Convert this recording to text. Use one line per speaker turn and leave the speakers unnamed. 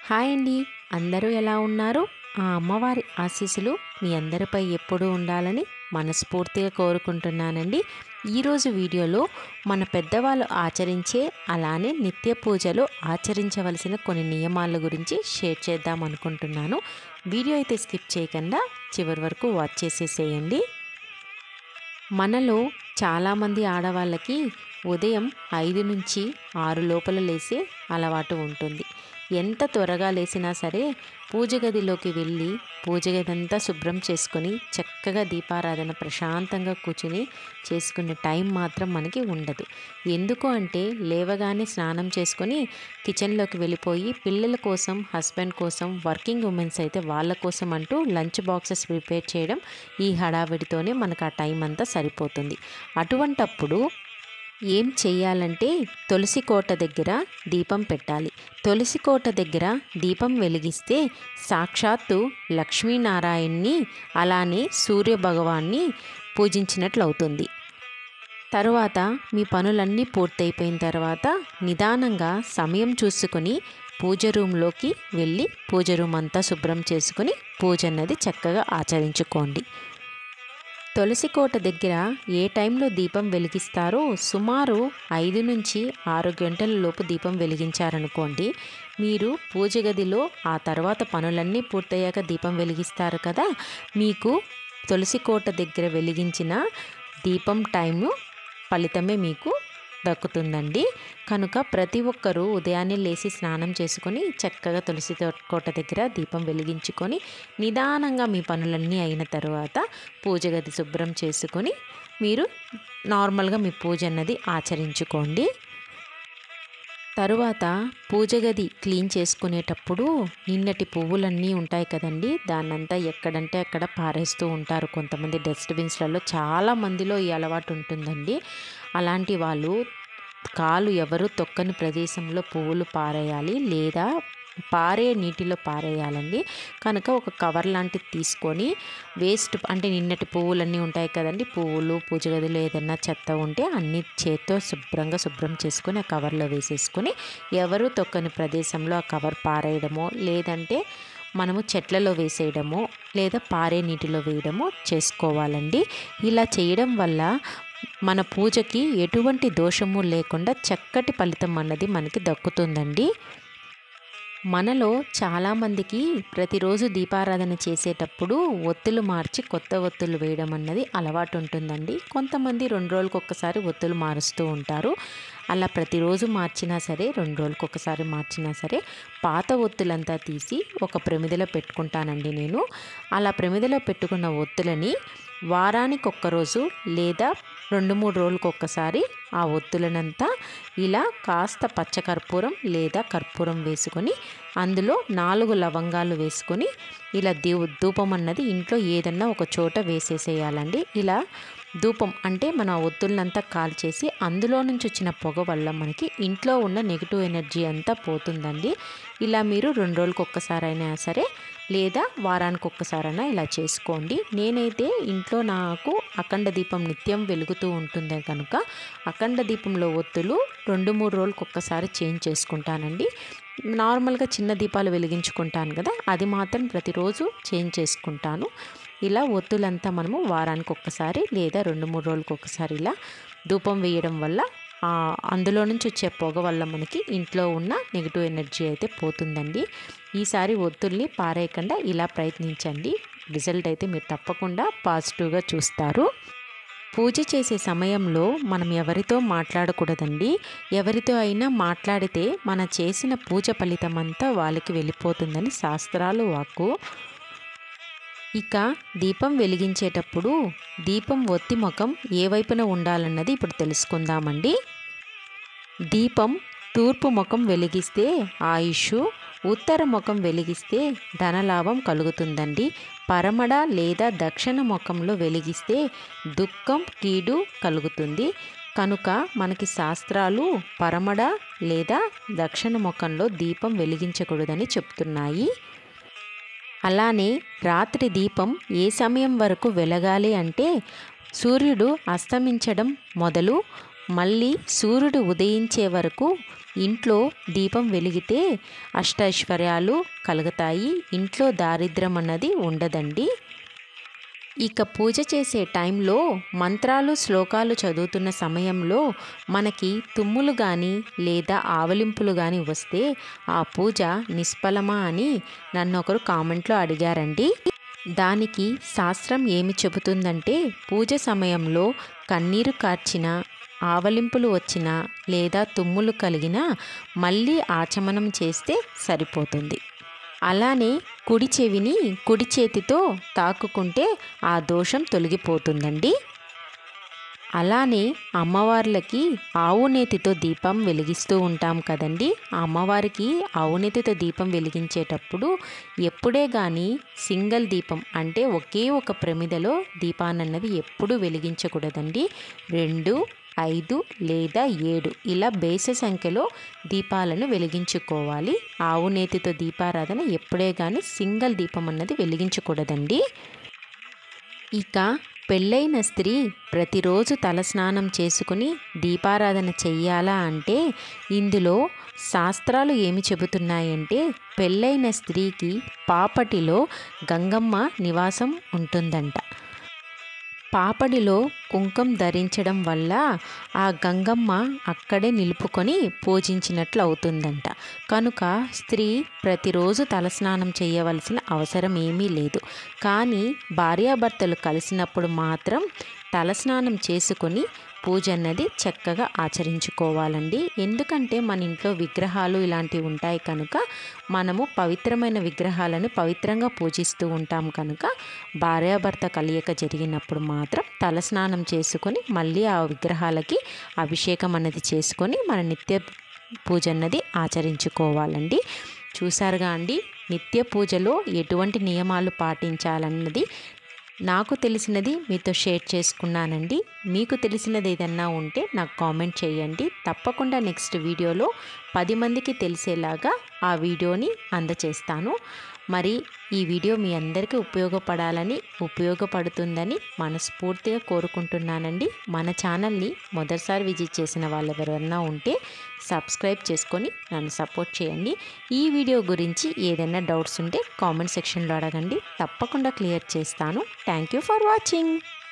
Hi అండి. అందరూ ఎలా ఉన్నారు? ఆ అమ్మవారి ఆశీస్సులు మీ అందరిపై ఎప్పుడూ ఉండాలని మనస్ఫూర్తిగా కోరుకుంటున్నానండి. ఈరోజు వీడియోలో మన పెద్దవాళ్ళు ఆచరించే అలానే నిత్య పూజలో ఆచరించవలసిన కొన్ని నియమాల గురించి షేర్ చేద్దాం అనుకుంటున్నాను. వీడియో అయితే స్కిప్ చేయకుండా చివరి వరకు వాచ్ చేసేసేయండి. మనలో చాలామంది ఆడవాళ్ళకి ఉదయం 5 నుంచి 6 లోపల లేసే అలవాటు ఉంటుంది. ఎంత త్వరగా లేసినా సరే పూజ గదిలోకి వెళ్ళి పూజ గదంతా శుభ్రం చేసుకొని చక్కగా దీపారాధన ప్రశాంతంగా కూర్చుని చేసుకునే టైం మాత్రం మనకి ఉండదు. ఎందుకు అంటే లేవగానే స్నానం చేసుకొని కిచెన్లోకి వెళ్ళిపోయి పిల్లల కోసం, హస్బెండ్ కోసం, వర్కింగ్ ఉమెన్స్ అయితే వాళ్ళ కోసం అంటూ లంచ్ బాక్సెస్ ప్రిపేర్ చేయడం, ఈ హడావిడితోనే మనకు ఆ టైం అంతా సరిపోతుంది. అటువంటప్పుడు ఏం చెయ్యాలంటే తులసి కోట దగ్గర దీపం పెట్టాలి. తులసి కోట దగ్గర దీపం వెలిగిస్తే సాక్షాత్తు లక్ష్మీనారాయణ్ణి అలానే సూర్యభగవాన్ని పూజించినట్లు అవుతుంది. తరువాత మీ పనులన్నీ పూర్తయిపోయిన తర్వాత నిదానంగా సమయం చూసుకొని పూజ రూమ్లోకి వెళ్ళి పూజ రూమ్ అంతా శుభ్రం చేసుకొని పూజ అన్నది చక్కగా ఆచరించుకోండి. తులసి కోట దగ్గర ఏ టైంలో దీపం వెలిగిస్తారో సుమారు 5 నుంచి 6 గంటల లోపు దీపం వెలిగించారనుకోండి, మీరు పూజ గదిలో ఆ తర్వాత పనులన్నీ పూర్తయ్యాక దీపం వెలిగిస్తారు కదా, మీకు తులసి కోట దగ్గర వెలిగించిన దీపం టైము ఫలితమే మీకు దక్కుతుందండి. కనుక ప్రతి ఒక్కరూ ఉదయాన్నే లేచి స్నానం చేసుకొని చక్కగా తులసి కోట దగ్గర దీపం వెలిగించుకొని నిదానంగా మీ పనులన్నీ అయిన తర్వాత పూజ గది శుభ్రం చేసుకొని మీరు నార్మల్గా మీ పూజ అన్నది ఆచరించుకోండి. తరువాత పూజ గది క్లీన్ చేసుకునేటప్పుడు నిన్నటి పువ్వులన్నీ ఉంటాయి కదండి, దాన్నంతా ఎక్కడంటే అక్కడ పారేస్తూ ఉంటారు కొంతమంది డస్ట్బిన్స్లలో. చాలా మందిలో ఈ అలవాటు ఉంటుందండి. అలాంటి వాళ్ళు కాలు ఎవరు తొక్కని ప్రదేశంలో పువ్వులు పారేయాలి, లేదా పారే నీటిలో పారేయాలండి. కనుక ఒక కవర్ లాంటిది తీసుకొని వేస్ట్ అంటే నిన్నటి పువ్వులన్నీ ఉంటాయి కదండి, పువ్వులు, పూజ గదిలో ఏదైనా చెత్త ఉంటే అన్ని చేత్తో శుభ్రం చేసుకొని ఆ కవర్లో వేసేసుకొని ఎవరు తొక్కని ప్రదేశంలో ఆ కవర్ పారేయడమో, లేదంటే మనము చెట్లలో వేసేయడమో, లేదా పారే నీటిలో వేయడమో చేసుకోవాలండి. ఇలా చేయడం వల్ల మన పూజకి ఎటువంటి దోషము లేకుండా చక్కటి ఫలితం అన్నది మనకి దక్కుతుందండి. మనలో చాలామందికి ప్రతిరోజు దీపారాధన చేసేటప్పుడు ఒత్తులు మార్చి కొత్త ఒత్తులు వేయడం అన్నది అలవాటు ఉంటుందండి. కొంతమంది 2 రోజులకు ఒక్కసారి ఒత్తులు మారుస్తూ ఉంటారు. అలా ప్రతిరోజు మార్చినా సరే, 2 రోజులకు ఒకసారి మార్చినా సరే పాత ఒత్తులంతా తీసి ఒక ప్రమిదలో పెట్టుకుంటానండి నేను. అలా ప్రమిదలో పెట్టుకున్న ఒత్తులని వారానికి ఒక్కరోజు లేదా 2-3 రోజులకు ఒక్కసారి ఆ ఒత్తులనంతా ఇలా కాస్త పచ్చకర్పూరం లేదా కర్పూరం వేసుకొని అందులో 4 లవంగాలు వేసుకొని ఇలా ధూపం అన్నది ఇంట్లో ఏదన్నా ఒక చోట వేసేసేయాలండి. ఇలా ధూపం అంటే మన ఒత్తులనంతా కాల్చేసి అందులో నుంచి వచ్చిన పొగ వల్ల మనకి ఇంట్లో ఉన్న నెగిటివ్ ఎనర్జీ అంతా పోతుందండి. ఇలా మీరు 2 రోజులకు ఒక్కసారైనా సరే లేదా వారానికి ఒక్కసారైనా ఇలా చేసుకోండి. నేనైతే ఇంట్లో నాకు అఖండ దీపం నిత్యం వెలుగుతూ ఉంటుంది కనుక అఖండ దీపంలో ఒత్తులు 2-3 రోజులకు ఒక్కసారి చేంజ్ చేసుకుంటానండి. నార్మల్గా చిన్న దీపాలు వెలిగించుకుంటాను కదా, అది మాత్రం ప్రతిరోజు చేంజ్ చేసుకుంటాను. ఇలా ఒత్తులంతా మనము వారానికి ఒక్కసారి లేదా 2-3 రోజులకు ఒకసారి ఇలా ధూపం వేయడం వల్ల అందులో నుంచి వచ్చే పొగ వల్ల మనకి ఇంట్లో ఉన్న నెగిటివ్ ఎనర్జీ అయితే పోతుందండి. ఈసారి ఒత్తుల్ని పారేయకుండా ఇలా ప్రయత్నించండి. రిజల్ట్ అయితే మీరు తప్పకుండా పాజిటివ్గా చూస్తారు. పూజ చేసే సమయంలో మనం ఎవరితో మాట్లాడకూడదండి. ఎవరితో అయినా మాట్లాడితే మన చేసిన పూజ ఫలితం అంతా వాళ్ళకి వెళ్ళిపోతుందని శాస్త్రాలు వాక్కు. ఇక దీపం వెలిగించేటప్పుడు దీపం ఒత్తి ముఖం ఏ వైపున ఉండాలన్నది ఇప్పుడు తెలుసుకుందామండి. దీపం తూర్పు ముఖం వెలిగిస్తే ఆయుష్, ఉత్తర ముఖం వెలిగిస్తే ధనలాభం కలుగుతుందండి. పరమడ లేదా దక్షిణ ముఖంలో వెలిగిస్తే దుఃఖం, కీడు కలుగుతుంది. కనుక మనకి శాస్త్రాలు పరమడ లేదా దక్షిణ ముఖంలో దీపం వెలిగించకూడదని చెప్తున్నాయి. అలానే రాత్రి దీపం ఏ సమయం వరకు వెలగాలి అంటే సూర్యుడు అస్తమించడం మొదలు మళ్ళీ సూర్యుడు ఉదయించే వరకు ఇంట్లో దీపం వెలిగితే అష్టైశ్వర్యాలు కలుగుతాయి, ఇంట్లో దారిద్ర్యం అన్నది ఉండదండి. ఇక పూజ చేసే టైంలో మంత్రాలు శ్లోకాలు చదువుతున్న సమయంలో మనకి తుమ్ములు కానీ లేదా ఆవలింపులు కానీ వస్తే ఆ పూజ నిష్ఫలమా అని నన్ను ఒకరు కామెంట్లో అడిగారండి. దానికి శాస్త్రం ఏమి చెబుతుందంటే పూజ సమయంలో కన్నీరు కార్చిన, ఆవలింపులు వచ్చినా లేదా తుమ్ములు కలిగినా మళ్ళీ ఆచమనం చేస్తే సరిపోతుంది. అలానే కుడి చెవిని కుడి చేతితో తాకుకుంటే ఆ దోషం తొలగిపోతుందండి. అలానే అమ్మవార్లకి ఆవు నేతితో దీపం వెలిగిస్తూ ఉంటాం కదండి. ఆ అమ్మవారికి ఆవు నేతితో దీపం వెలిగించేటప్పుడు ఎప్పుడే కానీ సింగిల్ దీపం అంటే ఒకే ఒక ప్రమిదలో దీపాన్నది ఎప్పుడూ వెలిగించకూడదండి. 2, 5 లేదా 7 ఇలా బేస సంఖ్యలో దీపాలను వెలిగించుకోవాలి. ఆవు నేతితో దీపారాధన ఎప్పుడే కానీ సింగిల్ దీపం అన్నది వెలిగించకూడదండి. ఇక పెళ్ళైన స్త్రీ ప్రతిరోజు తలస్నానం చేసుకుని దీపారాధన చెయ్యాలా అంటే ఇందులో శాస్త్రాలు ఏమి చెబుతున్నాయంటే పెళ్ళైన స్త్రీకి పాపటిలో గంగమ్మ నివాసం ఉంటుందంట. పాపడిలో కుంకం ధరించడం వల్ల ఆ గంగమ్మ అక్కడే నిలుపుకొని పూజించినట్లు అవుతుందంట. కనుక స్త్రీ ప్రతిరోజు తలస్నానం చేయవలసిన అవసరం ఏమీ లేదు. కానీ భార్యాభర్తలు కలిసినప్పుడు మాత్రం తలస్నానం చేసుకొని పూజ అన్నది చక్కగా ఆచరించుకోవాలండి. ఎందుకంటే మన ఇంట్లో విగ్రహాలు ఇలాంటివి ఉంటాయి కనుక మనము పవిత్రమైన విగ్రహాలను పవిత్రంగా పూజిస్తూ ఉంటాం కనుక భార్యాభర్త కలయిక జరిగినప్పుడు మాత్రం తలస్నానం చేసుకొని మళ్ళీ ఆ విగ్రహాలకి అభిషేకం అన్నది చేసుకొని మన నిత్య పూజ అన్నది ఆచరించుకోవాలండి. చూసారుగా అండి, నిత్య పూజలో ఎటువంటి నియమాలు పాటించాలన్నది నాకు తెలిసినది మీతో షేర్ చేసుకున్నానండి. మీకు తెలిసినది ఏదన్నా ఉంటే నాకు కామెంట్ చేయండి. తప్పకుండా నెక్స్ట్ వీడియోలో 10 మందికి తెలిసేలాగా ఆ వీడియోని అందచేస్తాను. మరి ఈ వీడియో మీ అందరికీ ఉపయోగపడుతుందని మనస్ఫూర్తిగా కోరుకుంటున్నానండి. మన ఛానల్ని మొదటిసారి విజిట్ చేసిన వాళ్ళు ఎవరైనా ఉంటే సబ్స్క్రైబ్ చేసుకొని నన్ను సపోర్ట్ చేయండి. ఈ వీడియో గురించి ఏదైనా డౌట్స్ ఉంటే కామెంట్ సెక్షన్లో అడగండి, తప్పకుండా క్లియర్ చేస్తాను. Thank you for watching.